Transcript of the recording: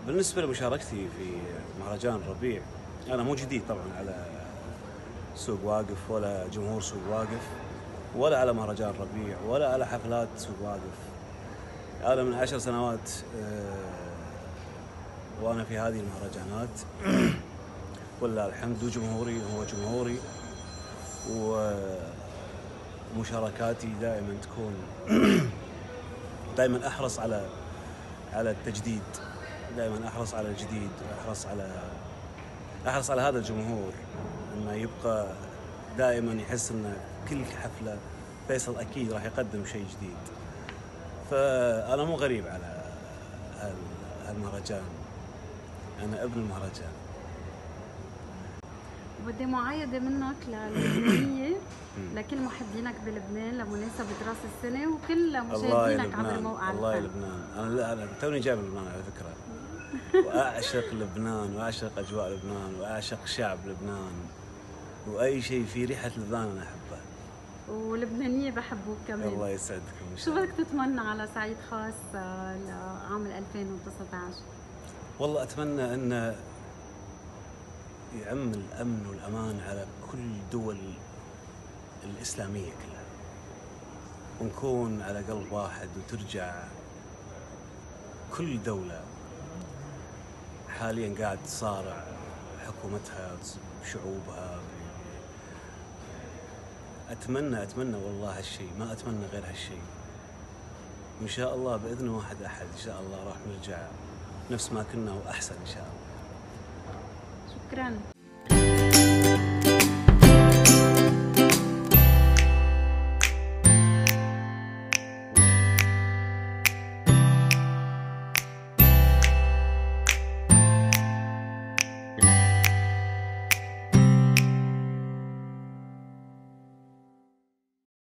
بالنسبة لمشاركتي في مهرجان الربيع، أنا مو جديد طبعا على سوق واقف ولا جمهور سوق واقف ولا على مهرجان الربيع ولا على حفلات سوق واقف. أنا من 10 سنوات وأنا في هذه المهرجانات ولله الحمد، وجمهوري هو جمهوري، ومشاركاتي دائما تكون دائما أحرص على التجديد، دائما أحرص على الجديد، أحرص على هذا الجمهور إنه يبقى دائما يحس إن كل حفلة فيصل أكيد راح يقدم شيء جديد. فأنا مو غريب على هالمهرجان، أنا ابن المهرجان. بدي معايدة منك للبنانية لكل محبينك بلبنان لمناسبة راس السنة وكل مشاهدينك عبر موقع الله يا لبنان. أنا توني جاي من لبنان على فكرة، وأعشق لبنان وأعشق أجواء لبنان وأعشق شعب لبنان، وأي شيء في ريحة لبنان أنا أحبه، ولبنانية بحبوك كمان. الله يسعدكم. شو بدك تتمنى على صعيد خاص لعام 2019؟ والله أتمنى أن يعم الأمن والأمان على كل دول الإسلامية كلها، ونكون على قلب واحد، وترجع كل دولة حاليا قاعد تصارع حكومتها وشعوبها. أتمنى والله هالشيء، ما أتمنى غير هالشيء. وإن شاء الله بإذن واحد أحد إن شاء الله راح نرجع نفس ما كنا وأحسن إن شاء الله. شكراً.